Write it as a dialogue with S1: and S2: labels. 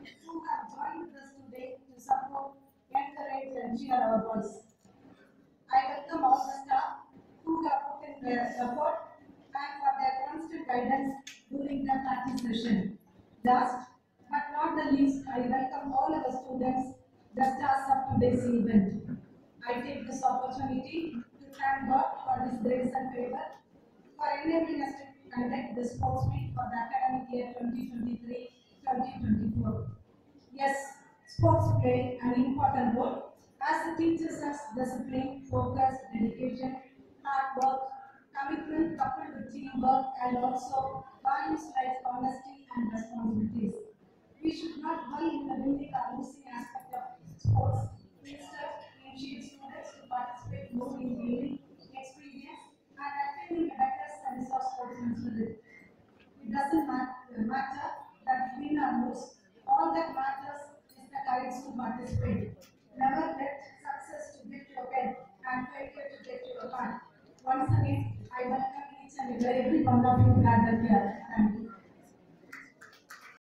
S1: who have joined with us today to support, encourage, and cheer our voice. I welcome all the staff who have put in their effort and for their constant guidance during the practice session. Last but not the least, I welcome all our students, the stars of today's event. I take this opportunity to thank God for His grace and favor for enabling us to conduct this sports meet for the academic year 2023-2024. Yes, sports play an important role as it teaches us discipline, focus, dedication, hard work, commitment coupled with teamwork, and also values like honesty and responsibilities. We should not dwell in the winning or losing aspect of sports. Instead, encourage students to participate more in gaining experience and attaining a better sense of sportsmanship. It doesn't matter that win or lose. All that matters is the courage to participate. Never let success to get your head and failure to get your heart. Once again, I welcome each and every one of you gathered here. Thank you.